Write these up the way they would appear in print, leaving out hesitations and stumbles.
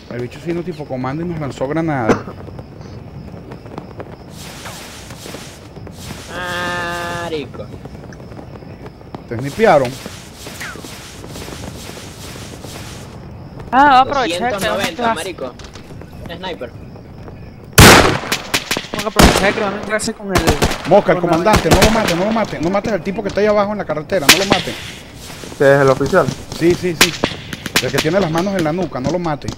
El bicho sí no tipo comando y nos lanzó granada. Marico. ¿Te snipearon? Ah, va a aprovechar. 290, marico. Un sniper. Tengo que aprovechar que van a entrarse con el... Mosca, el comandante, no lo mates, no lo mates. No mates al tipo que está ahí abajo en la carretera, no lo mates. ¿Qué es el oficial? Sí, sí, sí. El que tiene las manos en la nuca, no lo mates.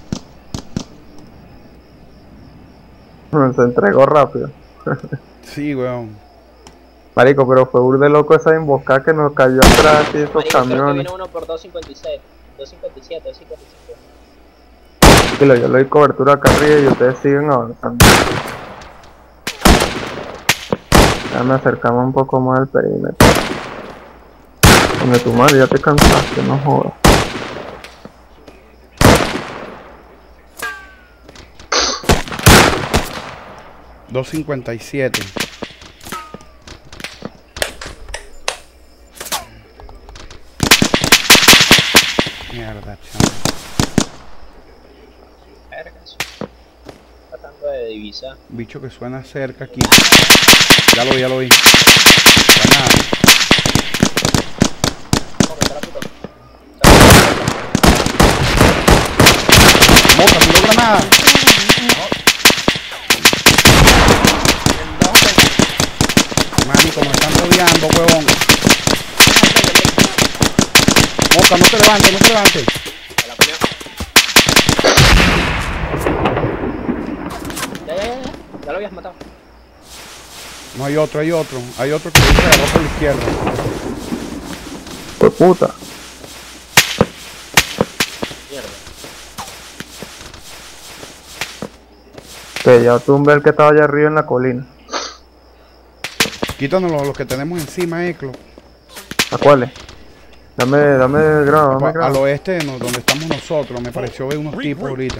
Se entregó rápido. Sí, weón. Marico, pero fue burde loco esa emboscada que nos cayó atrás y esos Marico, creo que camiones. vino uno por 256. 257, 257. Tranquilo, yo le doy cobertura acá arriba y ustedes siguen avanzando. Ya me acercamos un poco más al perímetro. Donde tu madre ya te cansaste, no jodas. $257. Mierda, chaval. Vergas. Tratando de divisar. Bicho que suena cerca aquí. Ya lo vi, ya lo vi. Granada. Mosca, tiró granada. Manico, me están rodeando, huevón. Mosca, no te levantes, no te levantes. Ya lo habías matado. No, hay otro, hay otro. Hay otro que se agarró por la izquierda. Por puta. Mierda. Que ya tumbé el que estaba allá arriba en la colina. Quítanos los que tenemos encima, Eclo. ¿A cuáles? Dame grado, dame Al grado. oeste, donde estamos nosotros, me pareció ver unos tipos ahorita.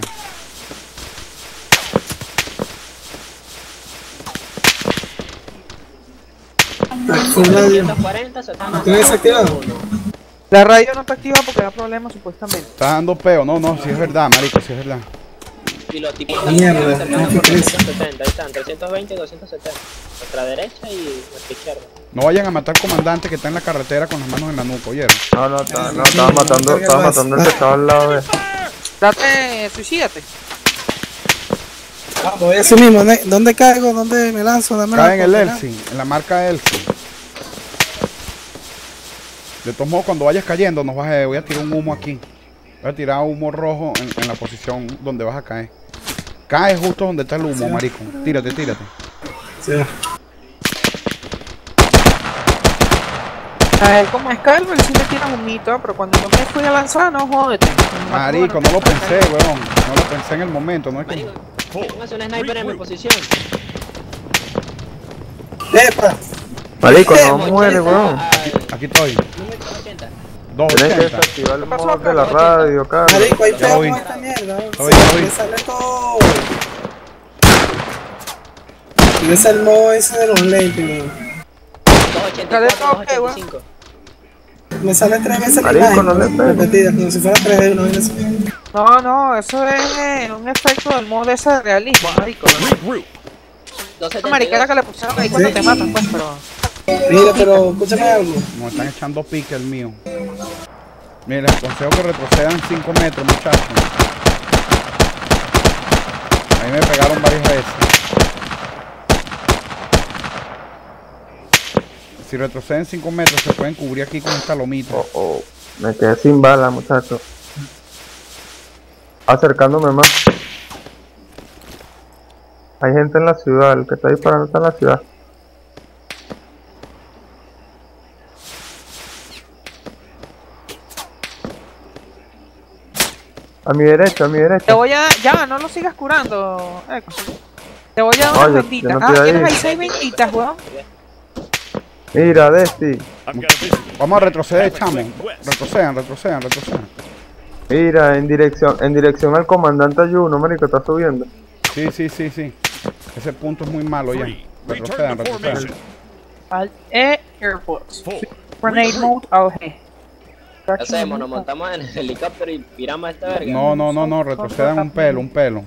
Fue un radio. 240, se está ¿Lo tienes desactivado? La radio no está activa porque da problemas supuestamente. Está dando peo, no, no, si es verdad, marico, si es verdad. Y los tipos Mierda, están no, por ¿qué crees? 270, ahí están, 320 y 270. Nuestra derecha y nuestra izquierda. No vayan a matar al comandante que está en la carretera con las manos en la nuca, ¿oyeron? No, estaba matando el que estaba al lado de... Date, suicídate. Ah, voy así mismo. ¿Dónde caigo? ¿Dónde me lanzo? Dame Cae en la el oportunidad. Elsin, en la marca Elsin. De todos modos, cuando vayas cayendo, voy a tirar un humo aquí. Voy a tirar humo rojo en la posición donde vas a caer. Cae justo donde está el humo, marico. Tírate, tírate. Sí. A él como es calvo, él sí le tira un mito, pero cuando yo me fui a lanzar, no jódete. Marico, no lo pensé, weón. No lo pensé en el momento, no es que... Marico, póngase un sniper en mi posición. ¡Epa! Marico, no Mocheta muere, weón. Aquí estoy. Número 80. Tenés que 280. desactivar el modo de la radio, cara. Marico, hay Ya lo feo vi. con esta mierda. Lo vi, lo vi. Me sale todo. Y ese es el modo ese de los lentes, weón. 284, 285. Me sale 3 veces la Marico, imagen, no le weón, pegues. repetidas, como si fuera 3 de 1. No, no, eso es un efecto del modo ese de realismo, marico. Una mariquera que le pusieron ahí cuando Sí. te matan, pues, pero... Mira, pero escúchame algo. Me están echando pique el mío. Mira, les aconsejo que retrocedan 5 metros, muchachos. Ahí me pegaron varias veces. Si retroceden 5 metros, se pueden cubrir aquí con esta lomita. Me quedé sin bala, muchacho. Acercándome más. Hay gente en la ciudad, el que está disparando está en la ciudad. A mi derecha, a mi derecha. Te voy a dar, ya, no lo sigas curando, Eco. Te voy a dar unas Oye, benditas. yo no estoy Tienes ahí. ahí 6 benditas, weón. Mira, Desti. Vamos a retroceder, chamo. Retrocedan, retrocedan, retrocedan. Mira, en dirección al comandante Ayuno, marico, está subiendo. Sí, sí, sí, sí. Ese punto es muy malo ya. Retrocedan, retrocedan. Alt E, Airports. Grenade mode, AOG. ¿Qué hacemos? ¿Nos montamos en el helicóptero y piramos a esta verga? No, retrocedan un pelo.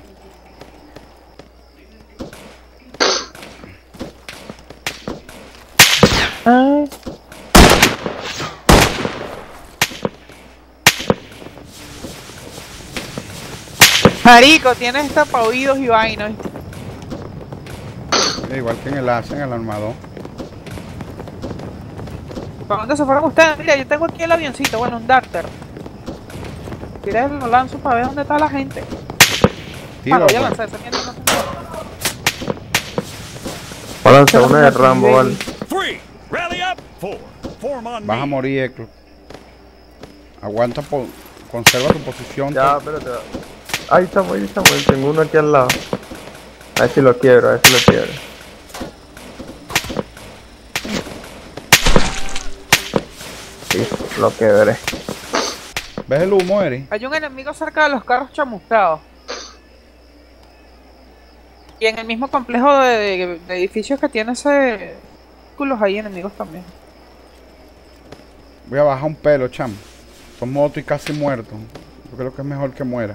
Marico, tienes tapaoídos y vainas. Igual que en el Asa, en el armador. ¿Para dónde se fueron ustedes? Mira, yo tengo aquí el avioncito, bueno, un darter. Mira, lo lanzo para ver dónde está la gente. Tiro, Voy a pues. lanzar esa mierda, no sé. Voy a lanzar una de Rambo, vale. Vas a morir, Eclo. Aguanta, conserva tu posición. Ya, espérate. Ahí estamos. Tengo uno aquí al lado. A ver si lo quiebro, Sí, lo quebré. ¿Ves el humo, Eri? Hay un enemigo cerca de los carros chamuscados. Y en el mismo complejo de edificios que tiene ese vehículos hay enemigos también. Voy a bajar un pelo, chamo. Somos otro y casi muerto. Yo creo que es mejor que muera.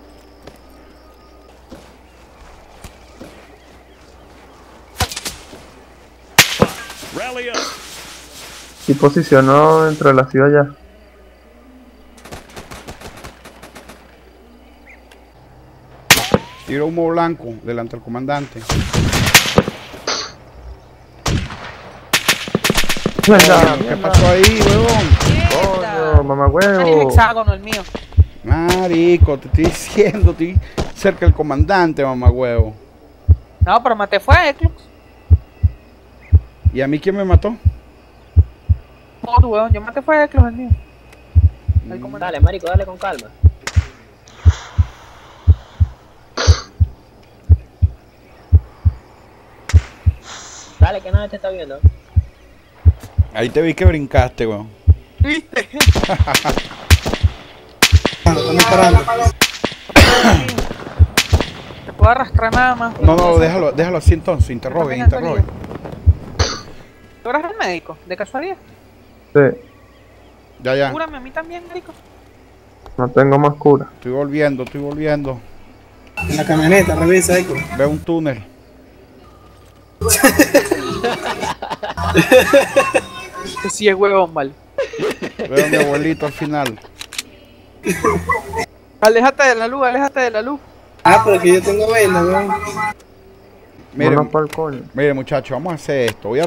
Y posicionó entre la ciudad ya. Tiro humo blanco delante del comandante. ¿Qué pasó ahí, huevón? Coño, mamá Es huevo. hexágono el mío. Marico, te estoy diciendo, estoy cerca del comandante, mamá huevo. No, pero maté fue a Eclux. ¿Y a mí quién me mató? No, tu huevón, yo maté fue a Eclux el mío. El comandante. Dale, marico, dale con calma. Dale, que nadie te está viendo. Ahí te vi que brincaste, weón. ¿Viste? Estamos parando. Te puedo arrastrar nada más. No, déjalo así entonces. Interrogue. ¿Tú eres el médico? ¿De casualidad? Sí, Ya. Cúrame a mí también, médico. no tengo más cura. Estoy volviendo. En la camioneta, revisa, Eco. Veo un túnel. Que sí es huevón, vale. Veo a mi abuelito al final. Aléjate de la luz. Ah, pero que yo tengo venda, weón. Vámonos pa'l coño. Mire, muchachos, vamos a hacer esto. Voy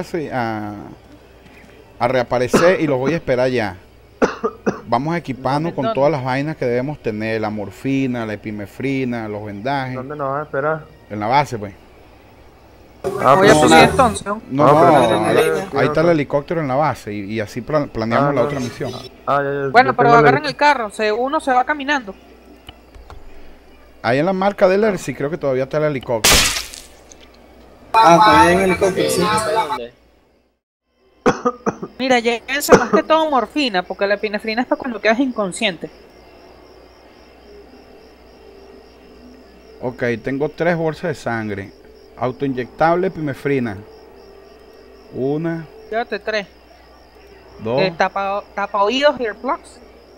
a reaparecer y los voy a esperar ya. Vamos a equiparnos con todas las vainas que debemos tener. La morfina, la epinefrina, los vendajes. ¿Dónde nos vas a esperar? En la base, pues. Voy a subir entonces. No, pero ahí está el helicóptero en la base y así planeamos la otra misión. Bueno, yo pero tengo agarren el carro, uno se va caminando. Ahí en la marca del ERSI creo que todavía está el helicóptero. Ah, está bien en el helicóptero, sí. ¿Dónde? Mira, llévense más que todo morfina, porque la epinefrina es para cuando quedas inconsciente. Ok, tengo 3 bolsas de sangre. Autoinyectable epinefrina. 1, Llévate 3. 2. Tapa oídos, earplugs.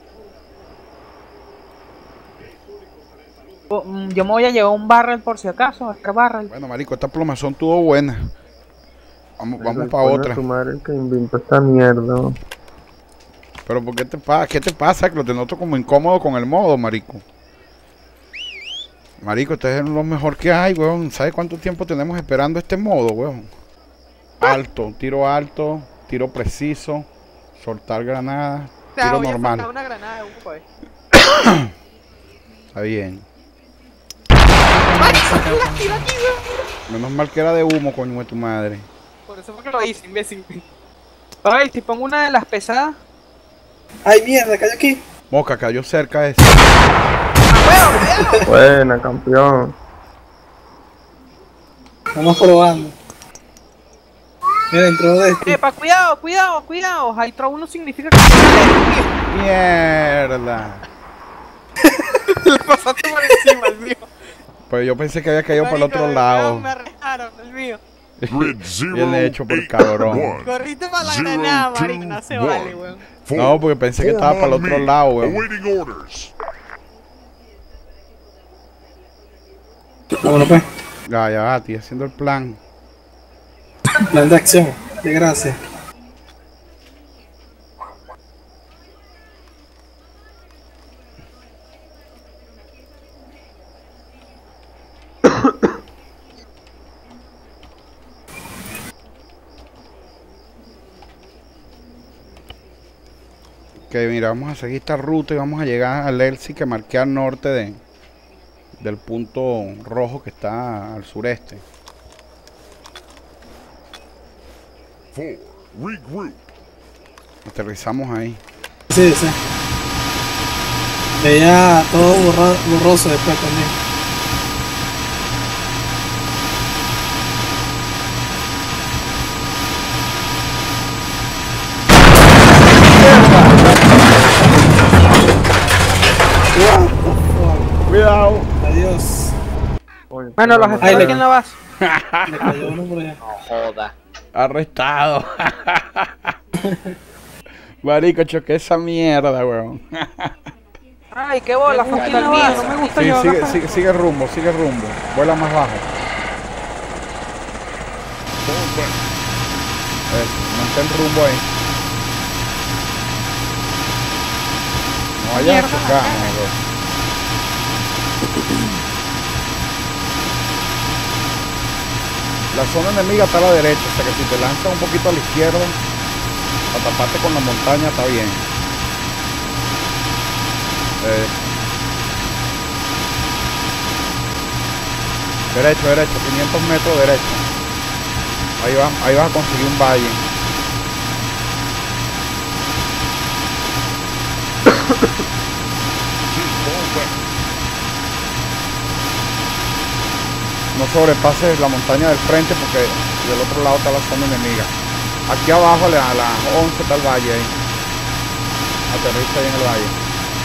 Yo me voy a llevar un barrel por si acaso, extra barrel. Bueno, marico, esta plomazón estuvo buena. Vamos para otra. Tu madre que inventó esta mierda. Pero ¿por qué te pasa? ¿Qué te pasa? Que lo te noto como incómodo con el modo, marico. Marico, este es lo mejor que hay, weón. ¿Sabes cuánto tiempo tenemos esperando este modo, weón? Alto, tiro preciso, soltar granadas, tiro normal. Una granada de humo, pues. Está bien. Tira aquí, weón. Menos mal que era de humo, coño de tu madre. Por eso fue que lo hice, imbécil. Ay, si pongo una de las pesadas. Ay, mierda, cayó aquí. Moca, cayó cerca de ese. Buena, campeón. Estamos probando. Mira, entró de este. Epa, cuidado. Hydro 1 significa que... Mierda. Le pasaste por encima, el mío. Pues yo pensé que había caído por el otro lado. Me arrestaron, el mío. Bien hecho por cabrón. Corriste para la granada, marico, no se vale, weón. No, porque pensé que estaba para el otro lado, weón. Vámonos pues. Ya, estoy haciendo el plan. Plan de acción. De gracia. Que mira, vamos a seguir esta ruta y vamos a llegar al Elsie que marqué al norte del punto rojo que está al sureste. Aterrizamos ahí. Sí. Veía todo borroso después también. Cuidado. Adiós. Bueno, los estoy aquí en la base. Le cayó uno por allá. No joda. Arrestado. Marico, choqué esa mierda, weón. Ay, qué bola, fue aquí en la base. No me gusta Sí, yo. sigue rumbo. Vuela más bajo. Mantén rumbo ahí. No vayas a chocar, weón. La zona enemiga está a la derecha, o sea que si te lanzas un poquito a la izquierda, para taparte con la montaña está bien. Derecho, 500 metros derecho. Ahí vas a conseguir un valle. No sobrepases la montaña del frente porque del otro lado está la zona enemiga. Aquí abajo a las 11 está el valle ahí. Aterriza ahí en el valle.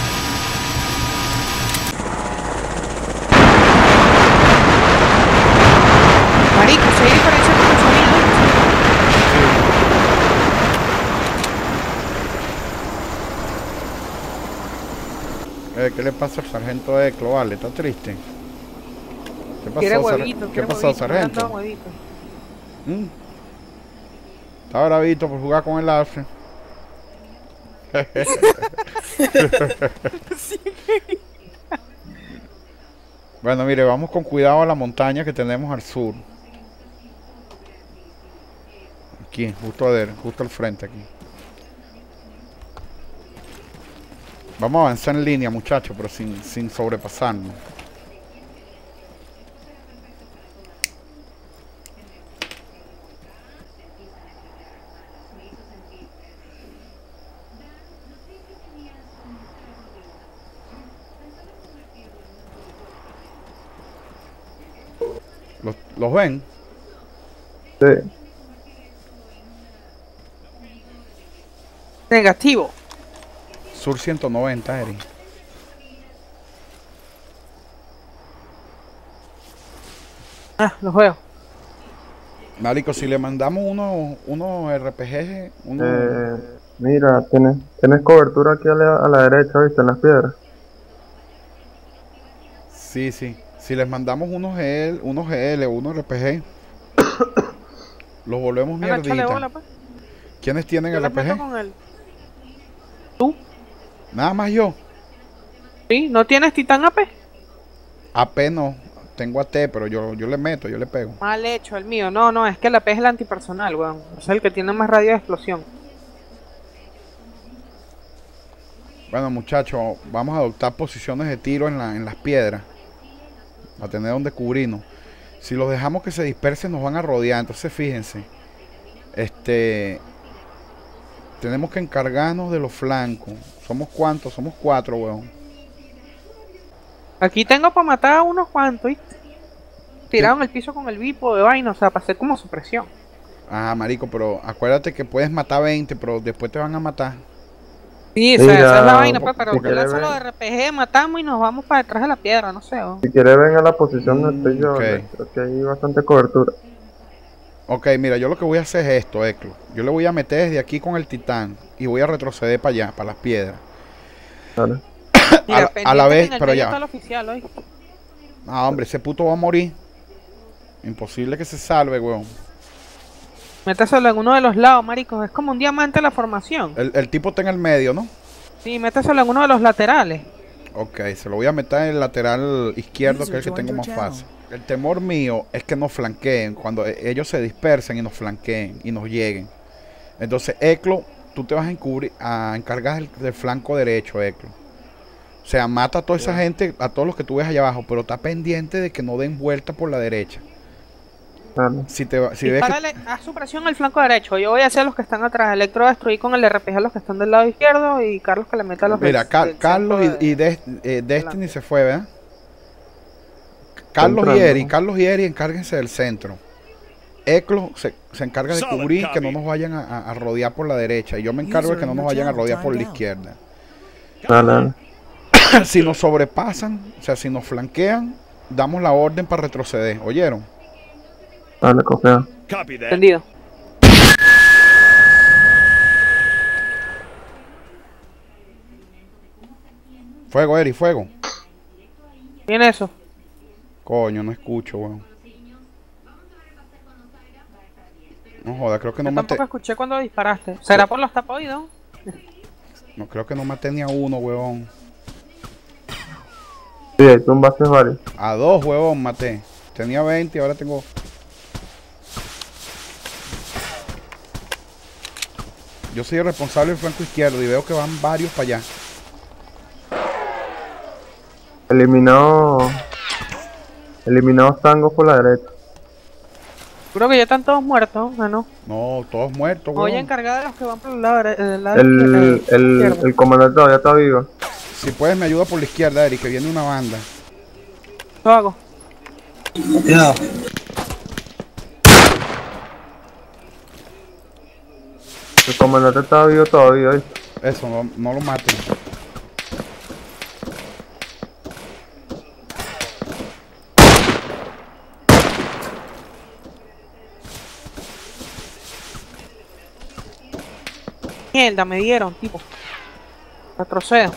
Marico, si hay diferencia con el sonido. ¿Qué le pasa al sargento Eclo? Vale, está triste. Quiere huevito, ¿Qué pasó, sargento? Está bravito por jugar con el Alfred. Bueno, mire, vamos con cuidado a la montaña que tenemos al sur. Aquí, justo al frente aquí. Vamos a avanzar en línea, muchachos, pero sin sobrepasarnos. ¿Los ven? Sí. Negativo. Sur 190, Eri. Ah, los veo. Marico, si le mandamos unos RPG, Mira, tienes cobertura aquí a la derecha, ¿viste? En las piedras. Sí. Si les mandamos unos GL, unos RPG, los volvemos Venga, échale mierdita. bola, pues. ¿Quiénes tienen Yo el les meto RPG? con él. ¿Tú? Nada más yo. ¿Sí? ¿No tienes titán AP? AP no. Tengo AT, pero yo le meto, yo le pego. Mal hecho, el mío. No, es que el AP es el antipersonal, weón. Es el que tiene más radio de explosión. Bueno, muchachos, vamos a adoptar posiciones de tiro en las piedras. A tener donde cubrirnos. Si los dejamos que se dispersen, nos van a rodear. Entonces, fíjense. Tenemos que encargarnos de los flancos. ¿Somos cuántos? Somos 4, weón. Aquí tengo para matar a unos cuantos, ¿viste? Tirado en el piso con el bipo de vaina, o sea, para hacer como supresión. Ah, marico, pero acuérdate que puedes matar 20, pero después te van a matar. Sí, o sea, Mira, esa es la vaina, pues, pero porque tú lanzas lo de RPG, matamos y nos vamos para detrás de la piedra, no sé. Si quieres ven a la posición donde estoy yo, ok. creo que hay bastante cobertura. Ok, mira, yo lo que voy a hacer es esto, Eclo. Yo le voy a meter desde aquí con el titán y voy a retroceder para allá, para las piedras. Dale. Mira, A la vez, en el pero medio ya. está el oficial hoy. Ah, hombre, ese puto va a morir. Imposible que se salve, weón. Méteselo en uno de los lados, marico. Es como un diamante la formación. El tipo está en el medio, ¿no? Sí, méteselo en uno de los laterales. Ok, se lo voy a meter en el lateral izquierdo, que es el que tengo más fácil. El temor mío es que nos flanqueen, cuando ellos se dispersen y nos flanqueen y nos lleguen. Entonces, Eclo, tú te vas a encargar del flanco derecho, Eclo. O sea, mata a toda esa gente, a todos los que tú ves allá abajo, pero está pendiente de que no den vuelta por la derecha. Dale. Si ves que... Haz su presión al flanco derecho. Yo voy a hacer los que están atrás. Electro destruir con el RPG a los que están del lado izquierdo y Carlos que le meta a los Mira, Carlos y Destiny se fue, ¿verdad? Carlos y Eri encárguense del centro. Eclo se encarga de cubrir que no nos vayan a rodear por la derecha. Y yo me encargo de que no nos vayan a rodear por la izquierda. Dale. Si nos sobrepasan, o sea, si nos flanquean, damos la orden para retroceder. ¿Oyeron? Dale, copia. Entendido. Fuego, Eri, fuego. Viene eso. Coño, no escucho, weón. No joda, creo que no Yo maté. tampoco escuché cuando disparaste. ¿Será por los tapoidos? No, creo que no maté ni a uno, weón. Sí, ahí tumbaste varios. A dos, huevón, maté. Tenía 20 y ahora tengo... Yo soy el responsable del flanco izquierdo y veo que van varios para allá. Eliminó Tangos por la derecha. Creo que ya están todos muertos, ¿no? No, todos muertos, Voy a huevón. encargar de los que van por el lado, izquierdo. El comandante todavía está vivo. Si puedes me ayuda por la izquierda, Eric, que viene una banda. Lo hago. Cuidado. El comandante está vivo todavía, ¿viste? Eso, no lo maten. Mierda, me dieron, tipo. Retrocedo.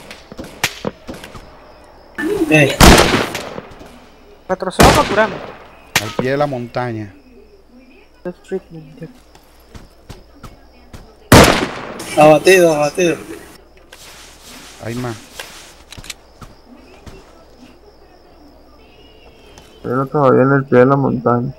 Retrocedo para curarme. Al pie de la montaña. Abatido, abatido. Hay más. Pero todavía en el pie de la montaña.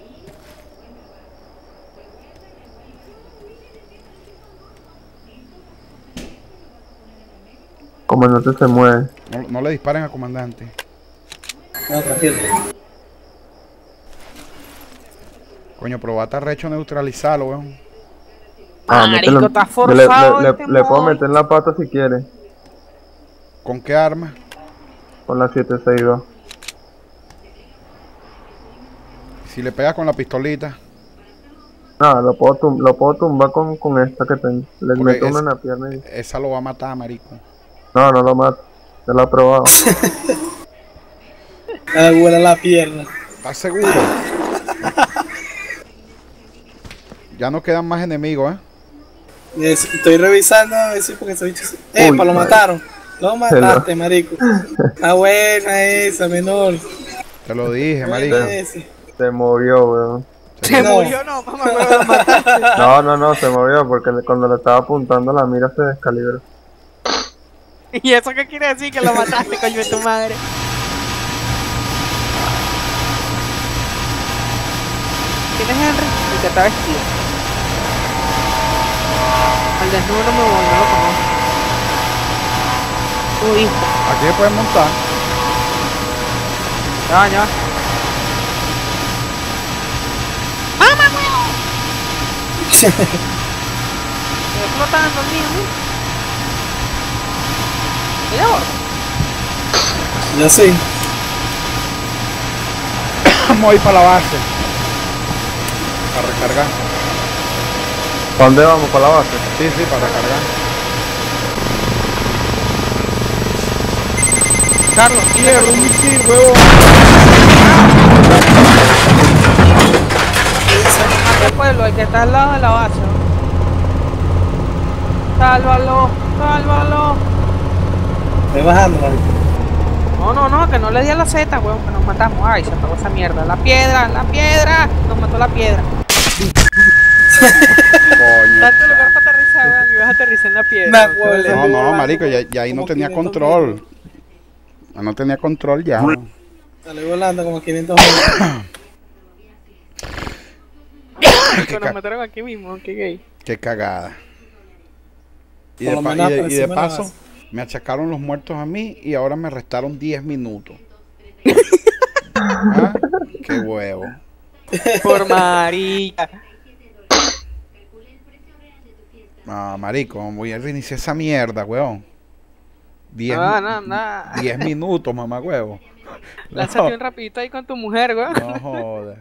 Comandante se mueve. No le disparen al comandante. No, tranquilo. Coño, pero va a estar recho neutralizarlo, weón. Marico, mételo. está forzado Le puedo meter en la pata si quiere. ¿Con qué arma? Con la 762. Si le pegas con la pistolita. No, lo puedo tumbar con esta que tengo. Le Porque meto una en la pierna y... Esa lo va a matar, marico. No lo mato. Ya lo he probado. Me vuela la pierna. ¿Estás seguro? Ya no quedan más enemigos, Estoy revisando a ver si porque soy bicho. Uy, Lo madre. mataron. Lo mataste, marico. Ah, buena esa, menor. Te lo dije, marico. Buena esa. Se movió, weón. Se No. murió, no, mamá, me lo mataste. No, se movió porque cuando le estaba apuntando la mira se descalibró. ¿Y eso qué quiere decir? Que lo mataste, coño de tu madre. ¿Quién es Henry? El que está vestido. Al desnudo no me voy, no lo conozco. Tu hijo. Aquí se pueden montar. Ya. ¡Mamá, huevo! Estoy explotando el mío, ¿no? Mira, gordo. Yo sí. Vamos a ir para la base. Para recargar. ¿Para dónde vamos? ¿Para la base? Sí, para recargar. Carlos, Quiero un misil, huevón. ¿Qué pueblo? El que está al lado de la base, ¿no? Sálvalo, sálvalo. Estoy bajando, marico. No, que no le di a la Z, weón, que nos matamos. Ay, se apagó esa mierda. La piedra, nos mató la piedra. Coño. Tanto lugar para aterrizar, weón, y vas a aterrizar en la piedra. No, marico, ya ahí no tenía control. Ya no tenía control ya. Salí volando como 500 metros. Nos mataron aquí mismo, qué gay. Qué cagada. Y Por lo de, menos y de aproximé la paso, base. me achacaron los muertos a mí y ahora me restaron 10 minutos. ¿Ah? Qué huevo. Por marica. Ah, marico, voy a reiniciar esa mierda, weón. 10 10 minutos, mamá huevo. Lánzate un rapidito ahí con tu mujer, weón. No jodas.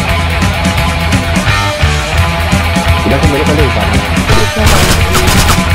Mira cómo lo dispara.